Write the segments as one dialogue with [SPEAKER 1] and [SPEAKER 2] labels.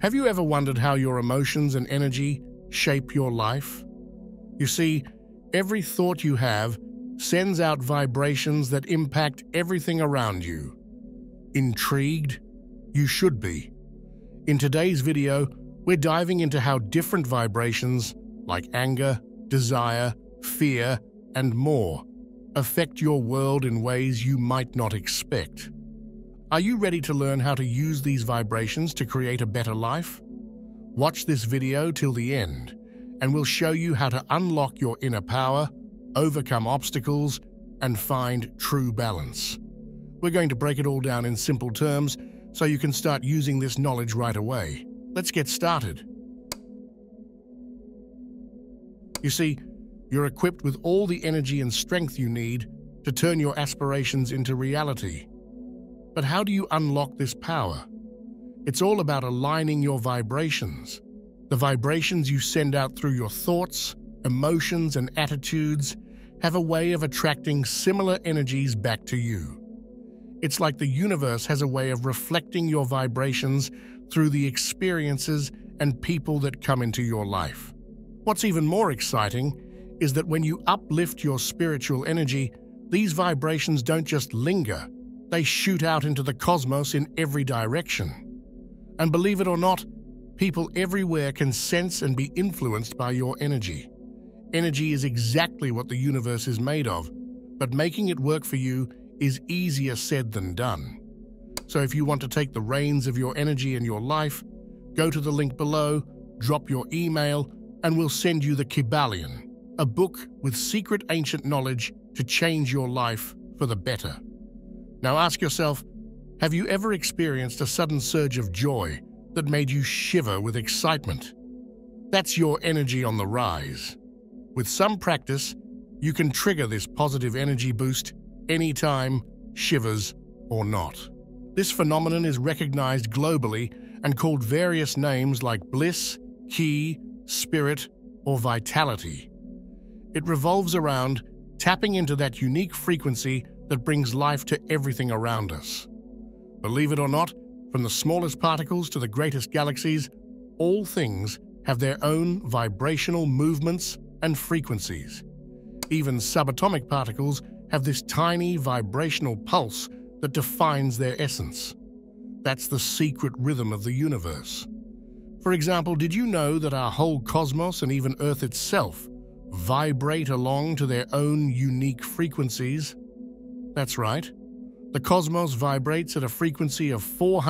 [SPEAKER 1] Have you ever wondered how your emotions and energy shape your life? You see, every thought you have sends out vibrations that impact everything around you. Intrigued? You should be. In today's video, we're diving into how different vibrations, like anger, desire, fear, and more, affect your world in ways you might not expect. Are you ready to learn how to use these vibrations to create a better life? Watch this video till the end, and we'll show you how to unlock your inner power, overcome obstacles, and find true balance. We're going to break it all down in simple terms so you can start using this knowledge right away. Let's get started. You see, you're equipped with all the energy and strength you need to turn your aspirations into reality. But how do you unlock this power? It's all about aligning your vibrations. The vibrations you send out through your thoughts, emotions, and attitudes have a way of attracting similar energies back to you. It's like the universe has a way of reflecting your vibrations through the experiences and people that come into your life. What's even more exciting is that when you uplift your spiritual energy, these vibrations don't just linger, they shoot out into the cosmos in every direction. And believe it or not, people everywhere can sense and be influenced by your energy. Energy is exactly what the universe is made of, but making it work for you is easier said than done. So if you want to take the reins of your energy and your life, go to the link below, drop your email, and we'll send you the Kybalion, a book with secret ancient knowledge to change your life for the better. Now ask yourself, have you ever experienced a sudden surge of joy that made you shiver with excitement? That's your energy on the rise. With some practice, you can trigger this positive energy boost anytime, shivers or not. This phenomenon is recognized globally and called various names like bliss, ki, spirit, or vitality. It revolves around tapping into that unique frequency that brings life to everything around us. Believe it or not, from the smallest particles to the greatest galaxies, all things have their own vibrational movements and frequencies. Even subatomic particles have this tiny vibrational pulse that defines their essence. That's the secret rhythm of the universe. For example, did you know that our whole cosmos and even Earth itself vibrate along to their own unique frequencies? That's right. The cosmos vibrates at a frequency of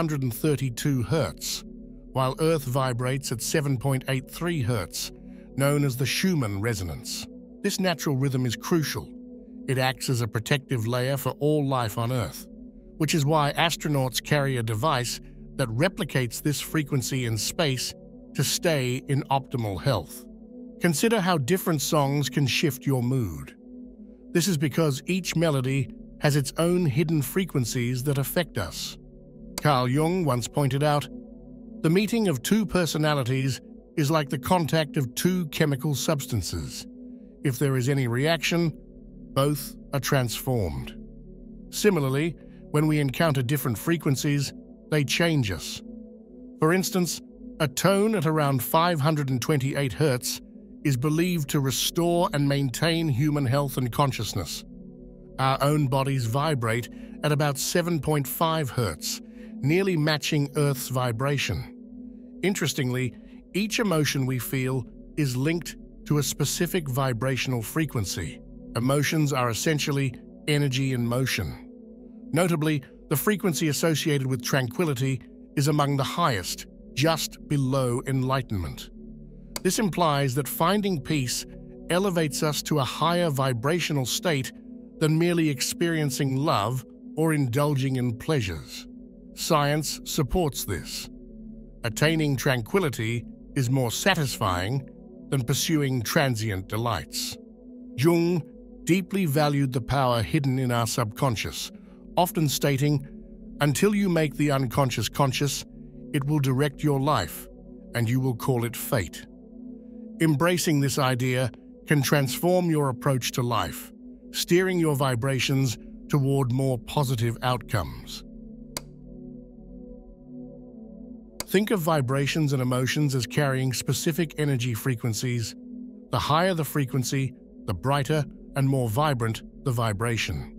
[SPEAKER 1] 432 Hertz, while Earth vibrates at 7.83 Hertz, known as the Schumann resonance. This natural rhythm is crucial. It acts as a protective layer for all life on Earth, which is why astronauts carry a device that replicates this frequency in space to stay in optimal health. Consider how different songs can shift your mood. This is because each melody has its own hidden frequencies that affect us. Carl Jung once pointed out, "The meeting of two personalities is like the contact of two chemical substances. If there is any reaction, both are transformed." Similarly, when we encounter different frequencies, they change us. For instance, a tone at around 528 Hertz is believed to restore and maintain human health and consciousness. Our own bodies vibrate at about 7.5 Hertz, nearly matching Earth's vibration. Interestingly, each emotion we feel is linked to a specific vibrational frequency. Emotions are essentially energy in motion. Notably, the frequency associated with tranquility is among the highest, just below enlightenment. This implies that finding peace elevates us to a higher vibrational state than merely experiencing love or indulging in pleasures. Science supports this. Attaining tranquility is more satisfying than pursuing transient delights. Jung deeply valued the power hidden in our subconscious, often stating, "Until you make the unconscious conscious, it will direct your life, and you will call it fate." Embracing this idea can transform your approach to life, steering your vibrations toward more positive outcomes. Think of vibrations and emotions as carrying specific energy frequencies. The higher the frequency, the brighter and more vibrant the vibration.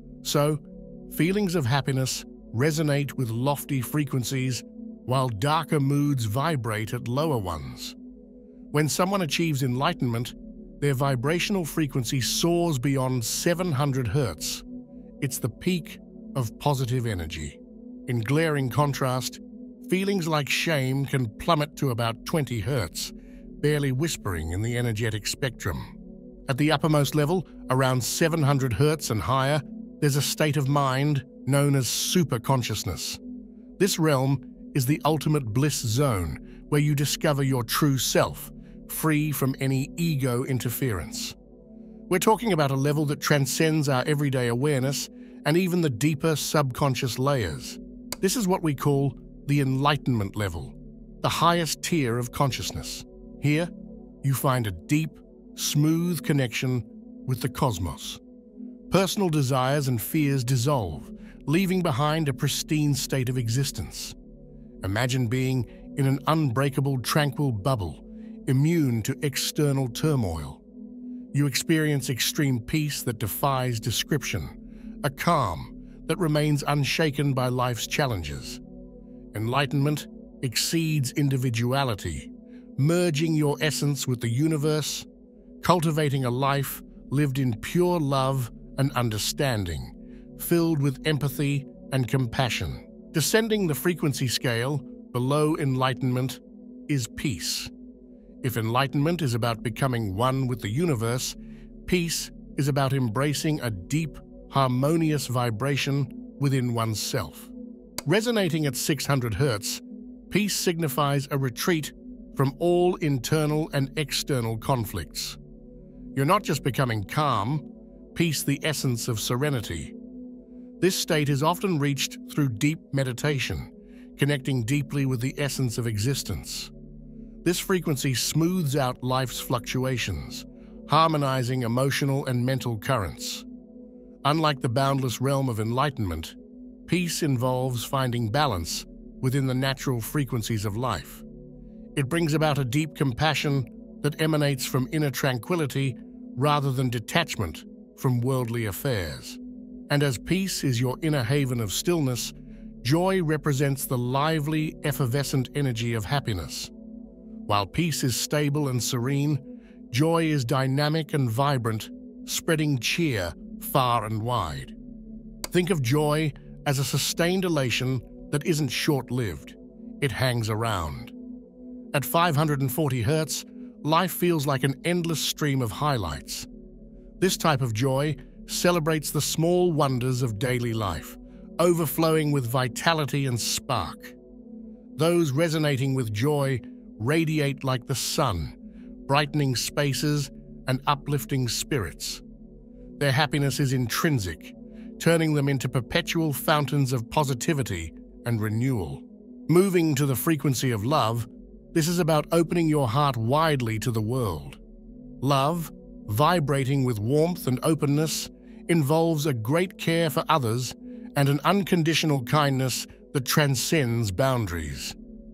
[SPEAKER 1] So, feelings of happiness resonate with lofty frequencies, while darker moods vibrate at lower ones. When someone achieves enlightenment, their vibrational frequency soars beyond 700 Hz. It's the peak of positive energy. In glaring contrast, feelings like shame can plummet to about 20 Hz, barely whispering in the energetic spectrum. At the uppermost level, around 700 Hz and higher, there's a state of mind known as superconsciousness. This realm is the ultimate bliss zone, where you discover your true self, free from any ego interference. We're talking about a level that transcends our everyday awareness and even the deeper subconscious layers. This is what we call the enlightenment level, the highest tier of consciousness. Here, you find a deep, smooth connection with the cosmos. Personal desires and fears dissolve, leaving behind a pristine state of existence. Imagine being in an unbreakable, tranquil bubble, immune to external turmoil. You experience extreme peace that defies description, a calm that remains unshaken by life's challenges. Enlightenment exceeds individuality, merging your essence with the universe, cultivating a life lived in pure love and understanding, filled with empathy and compassion. Descending the frequency scale below enlightenment is peace. If enlightenment is about becoming one with the universe, peace is about embracing a deep, harmonious vibration within oneself. Resonating at 600 Hz, peace signifies a retreat from all internal and external conflicts. You're not just becoming calm, peace the essence of serenity. This state is often reached through deep meditation, connecting deeply with the essence of existence. This frequency smooths out life's fluctuations, harmonizing emotional and mental currents. Unlike the boundless realm of enlightenment, peace involves finding balance within the natural frequencies of life. It brings about a deep compassion that emanates from inner tranquility rather than detachment from worldly affairs. And as peace is your inner haven of stillness, joy represents the lively, effervescent energy of happiness. While peace is stable and serene, joy is dynamic and vibrant, spreading cheer far and wide. Think of joy as a sustained elation that isn't short-lived. It hangs around. At 540 Hz, life feels like an endless stream of highlights. This type of joy celebrates the small wonders of daily life, overflowing with vitality and spark. Those resonating with joy radiate like the sun, brightening spaces and uplifting spirits. Their happiness is intrinsic, turning them into perpetual fountains of positivity and renewal. Moving to the frequency of love, this is about opening your heart widely to the world. Love, vibrating with warmth and openness, involves a great care for others and an unconditional kindness that transcends boundaries.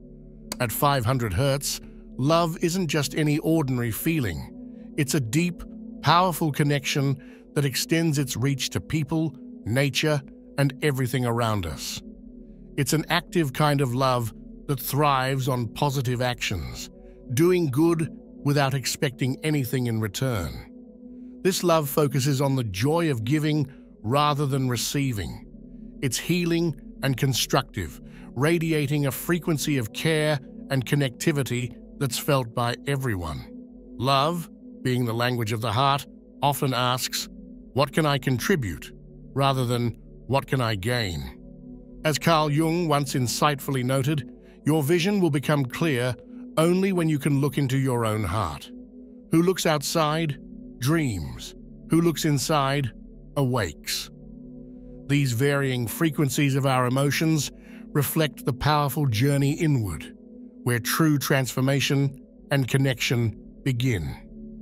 [SPEAKER 1] At 500 Hz, love isn't just any ordinary feeling. It's a deep, powerful connection that extends its reach to people, nature, and everything around us. It's an active kind of love that thrives on positive actions, doing good without expecting anything in return. This love focuses on the joy of giving rather than receiving. It's healing and constructive, radiating a frequency of care and connectivity that's felt by everyone. Love, being the language of the heart, often asks, "What can I contribute?" rather than, "What can I gain?" As Carl Jung once insightfully noted, your vision will become clear only when you can look into your own heart. Who looks outside dreams. Who looks inside awakes. These varying frequencies of our emotions reflect the powerful journey inward, where true transformation and connection begin.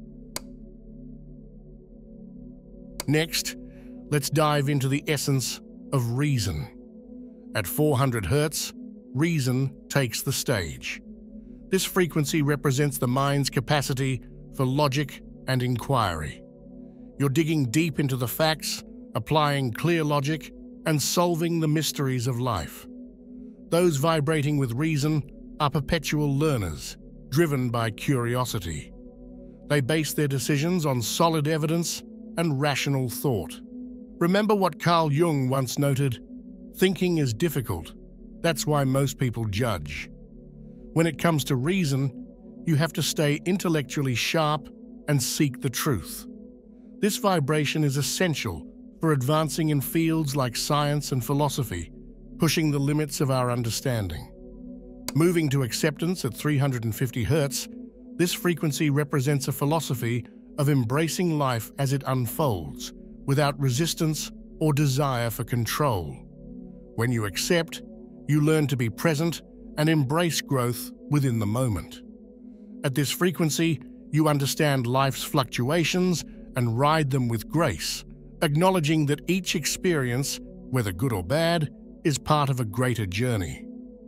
[SPEAKER 1] Next, let's dive into the essence of reason. At 400 Hz, reason takes the stage. This frequency represents the mind's capacity for logic and inquiry. You're digging deep into the facts, applying clear logic, and solving the mysteries of life. Those vibrating with reason are perpetual learners, driven by curiosity. They base their decisions on solid evidence and rational thought. Remember what Carl Jung once noted, "Thinking is difficult. That's why most people judge." When it comes to reason, you have to stay intellectually sharp and seek the truth. This vibration is essential for advancing in fields like science and philosophy, pushing the limits of our understanding. Moving to acceptance at 350 Hz, this frequency represents a philosophy of embracing life as it unfolds, without resistance or desire for control. When you accept, you learn to be present and embrace growth within the moment. At this frequency, you understand life's fluctuations and ride them with grace, acknowledging that each experience, whether good or bad, is part of a greater journey.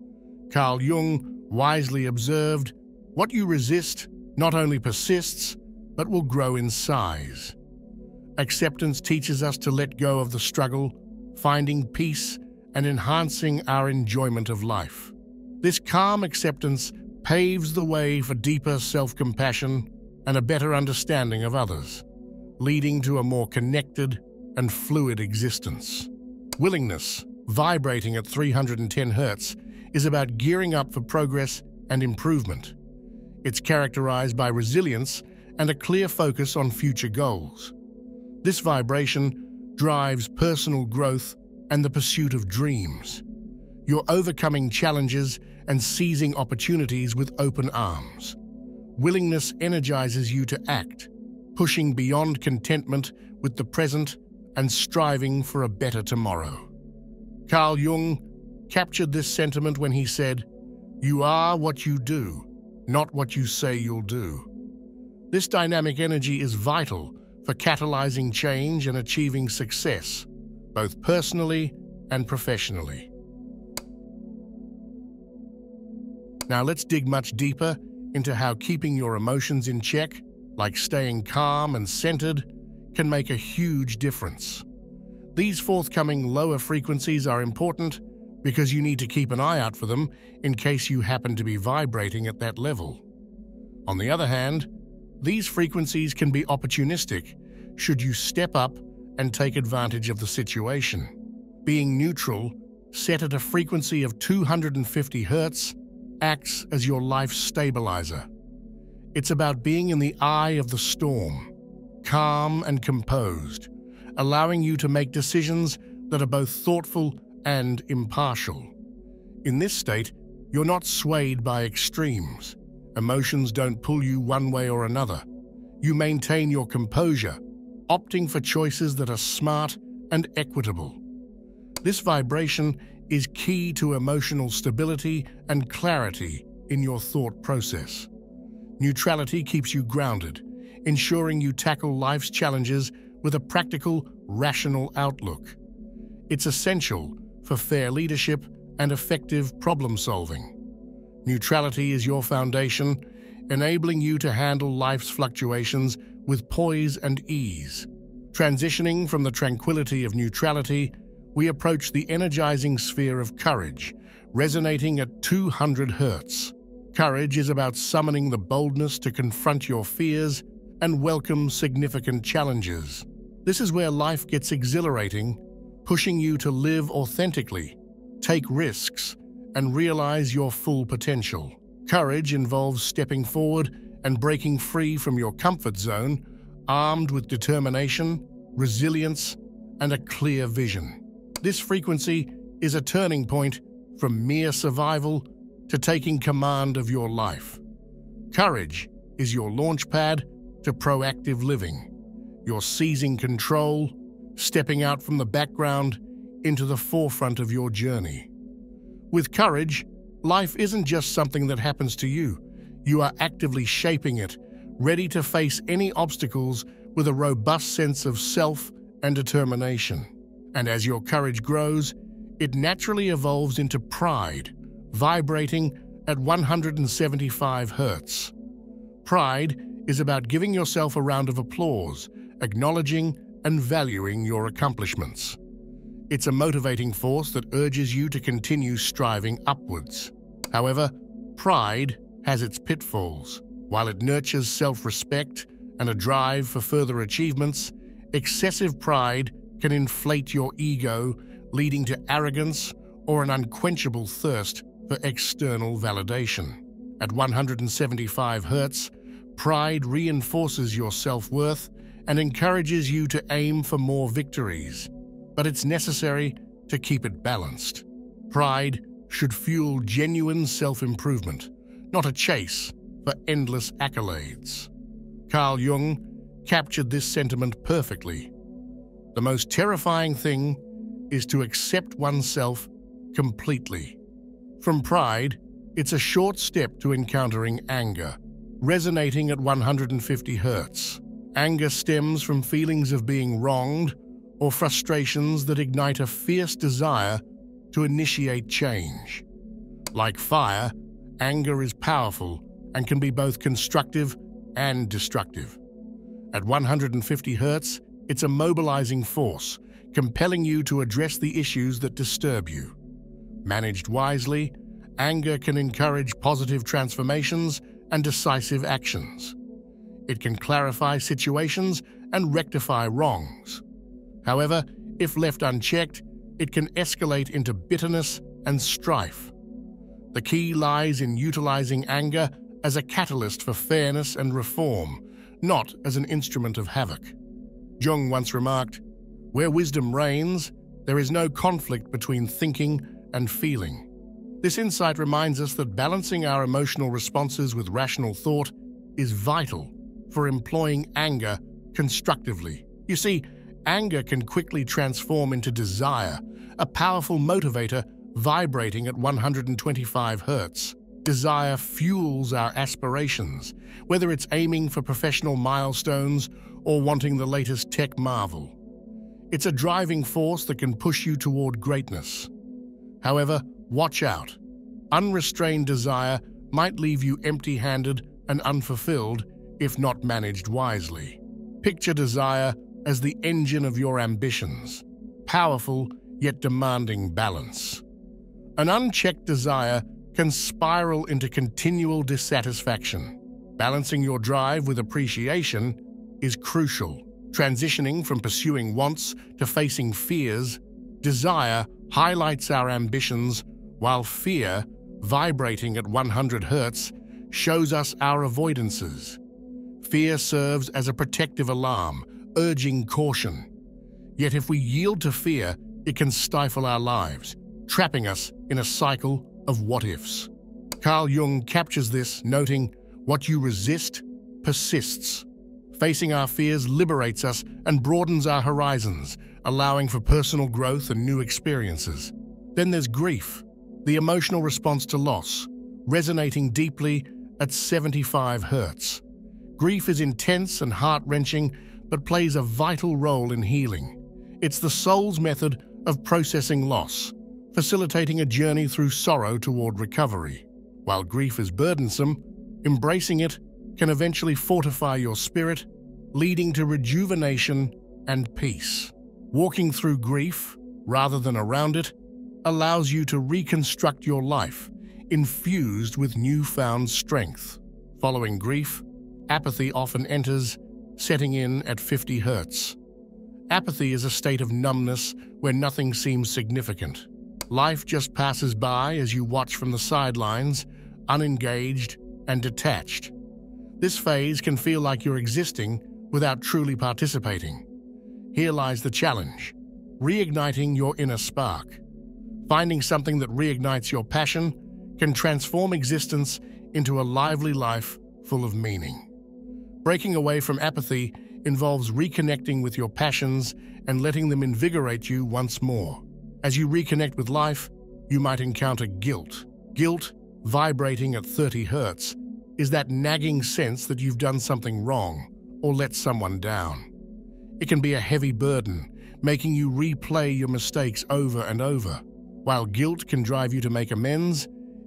[SPEAKER 1] Carl Jung wisely observed, "What you resist not only persists, but will grow in size." Acceptance teaches us to let go of the struggle, finding peace and enhancing our enjoyment of life. This calm acceptance paves the way for deeper self-compassion and a better understanding of others, leading to a more connected and fluid existence. Willingness, vibrating at 310 Hz, is about gearing up for progress and improvement. It's characterized by resilience and a clear focus on future goals. This vibration drives personal growth and the pursuit of dreams. You're overcoming challenges and seizing opportunities with open arms. Willingness energizes you to act, pushing beyond contentment with the present and striving for a better tomorrow. Carl Jung captured this sentiment when he said, "You are what you do, not what you say you'll do." This dynamic energy is vital for catalyzing change and achieving success, both personally and professionally. Now let's dig much deeper into how keeping your emotions in check, like staying calm and centered, can make a huge difference. These forthcoming lower frequencies are important because you need to keep an eye out for them in case you happen to be vibrating at that level. On the other hand, these frequencies can be opportunistic should you step up and take advantage of the situation. Being neutral, set at a frequency of 250 Hz, acts as your life stabilizer. It's about being in the eye of the storm, calm and composed, allowing you to make decisions that are both thoughtful and impartial. In this state, you're not swayed by extremes. Emotions don't pull you one way or another. You maintain your composure, opting for choices that are smart and equitable. This vibration is key to emotional stability and clarity in your thought process. Neutrality keeps you grounded, ensuring you tackle life's challenges with a practical, rational outlook. It's essential for fair leadership and effective problem-solving. Neutrality is your foundation, enabling you to handle life's fluctuations with poise and ease. Transitioning from the tranquility of neutrality, we approach the energizing sphere of courage, resonating at 200 Hz. Courage is about summoning the boldness to confront your fears and welcome significant challenges. This is where life gets exhilarating, pushing you to live authentically, take risks, and realize your full potential. Courage involves stepping forward and breaking free from your comfort zone, armed with determination, resilience, and a clear vision. This frequency is a turning point from mere survival to taking command of your life. Courage is your launchpad to proactive living. You're seizing control, stepping out from the background into the forefront of your journey. With courage, life isn't just something that happens to you. You are actively shaping it, ready to face any obstacles with a robust sense of self and determination. And as your courage grows, it naturally evolves into pride, vibrating at 175 Hz. Pride is about giving yourself a round of applause, acknowledging and valuing your accomplishments. It's a motivating force that urges you to continue striving upwards. However, pride has its pitfalls. While it nurtures self-respect and a drive for further achievements, excessive pride can inflate your ego, leading to arrogance or an unquenchable thirst for external validation. At 175 Hz, pride reinforces your self-worth and encourages you to aim for more victories. But it's necessary to keep it balanced. Pride should fuel genuine self-improvement, not a chase for endless accolades. Carl Jung captured this sentiment perfectly. The most terrifying thing is to accept oneself completely. From pride, it's a short step to encountering anger, resonating at 150 Hz. Anger stems from feelings of being wronged or frustrations that ignite a fierce desire to initiate change. Like fire, anger is powerful and can be both constructive and destructive. At 150 Hz, it's a mobilizing force, compelling you to address the issues that disturb you. Managed wisely, anger can encourage positive transformations and decisive actions. It can clarify situations and rectify wrongs. However, if left unchecked, it can escalate into bitterness and strife. The key lies in utilizing anger as a catalyst for fairness and reform, not as an instrument of havoc. Jung once remarked, "Where wisdom reigns, there is no conflict between thinking and feeling." This insight reminds us that balancing our emotional responses with rational thought is vital for employing anger constructively. You see, anger can quickly transform into desire, a powerful motivator vibrating at 125 Hz. Desire fuels our aspirations, whether it's aiming for professional milestones or wanting the latest tech marvel. It's a driving force that can push you toward greatness. However, watch out. Unrestrained desire might leave you empty-handed and unfulfilled if not managed wisely. Picture desire as the engine of your ambitions, powerful yet demanding balance. An unchecked desire can spiral into continual dissatisfaction. Balancing your drive with appreciation is crucial. Transitioning from pursuing wants to facing fears, desire highlights our ambitions, while fear, vibrating at 100 Hz, shows us our avoidances. Fear serves as a protective alarm, urging caution. Yet if we yield to fear, it can stifle our lives, trapping us in a cycle of what-ifs. Carl Jung captures this, noting, "What you resist persists." Facing our fears liberates us and broadens our horizons, allowing for personal growth and new experiences. Then there's grief, the emotional response to loss, resonating deeply at 75 Hz. Grief is intense and heart-wrenching, but plays a vital role in healing. It's the soul's method of processing loss, facilitating a journey through sorrow toward recovery. While grief is burdensome, embracing it can eventually fortify your spirit, leading to rejuvenation and peace. Walking through grief, rather than around it, allows you to reconstruct your life, infused with newfound strength. Following grief, apathy often enters, setting in at 50 Hz. Apathy is a state of numbness where nothing seems significant. Life just passes by as you watch from the sidelines, unengaged and detached. This phase can feel like you're existing without truly participating. Here lies the challenge: reigniting your inner spark. Finding something that reignites your passion can transform existence into a lively life full of meaning. Breaking away from apathy involves reconnecting with your passions and letting them invigorate you once more. As you reconnect with life, you might encounter guilt. Guilt, vibrating at 30 Hz, is that nagging sense that you've done something wrong or let someone down. It can be a heavy burden, making you replay your mistakes over and over. While guilt can drive you to make amends,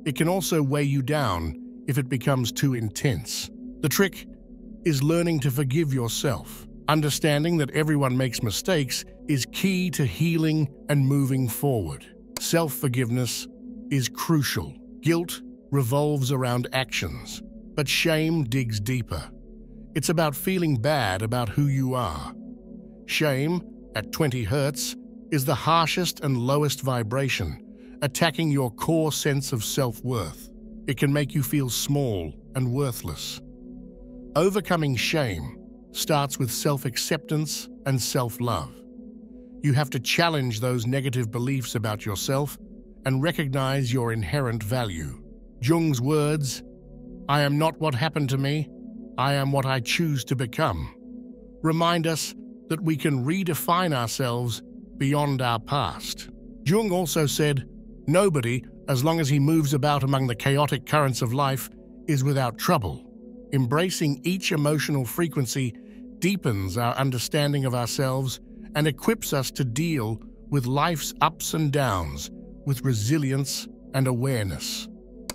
[SPEAKER 1] It can also weigh you down if it becomes too intense. The trick is learning to forgive yourself. Understanding that everyone makes mistakes is key to healing and moving forward. Self-forgiveness is crucial. Guilt revolves around actions, but shame digs deeper. It's about feeling bad about who you are. Shame, at 20 hertz, is the harshest and lowest vibration, attacking your core sense of self-worth. It can make you feel small and worthless. Overcoming shame starts with self-acceptance and self-love. You have to challenge those negative beliefs about yourself and recognize your inherent value. Jung's words, "I am not what happened to me, I am what I choose to become," remind us that we can redefine ourselves beyond our past. Jung also said, "Nobody, as long as he moves about among the chaotic currents of life, is without trouble." Embracing each emotional frequency deepens our understanding of ourselves and equips us to deal with life's ups and downs with resilience and awareness.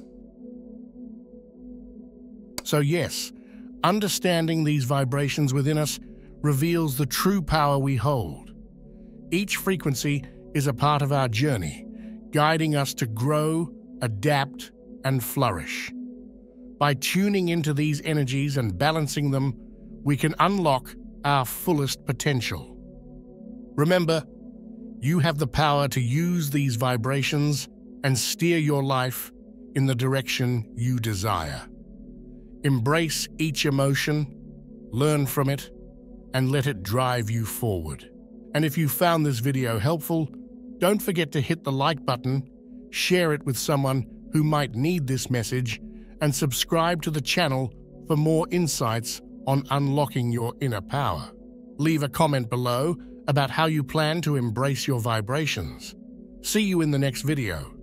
[SPEAKER 1] So yes, understanding these vibrations within us reveals the true power we hold. Each frequency is a part of our journey, guiding us to grow, adapt, and flourish. By tuning into these energies and balancing them, we can unlock our fullest potential. Remember, you have the power to use these vibrations and steer your life in the direction you desire. Embrace each emotion, learn from it, and let it drive you forward. And if you found this video helpful, don't forget to hit the like button, share it with someone who might need this message, and subscribe to the channel for more insights on unlocking your inner power. Leave a comment below about how you plan to embrace your vibrations. See you in the next video.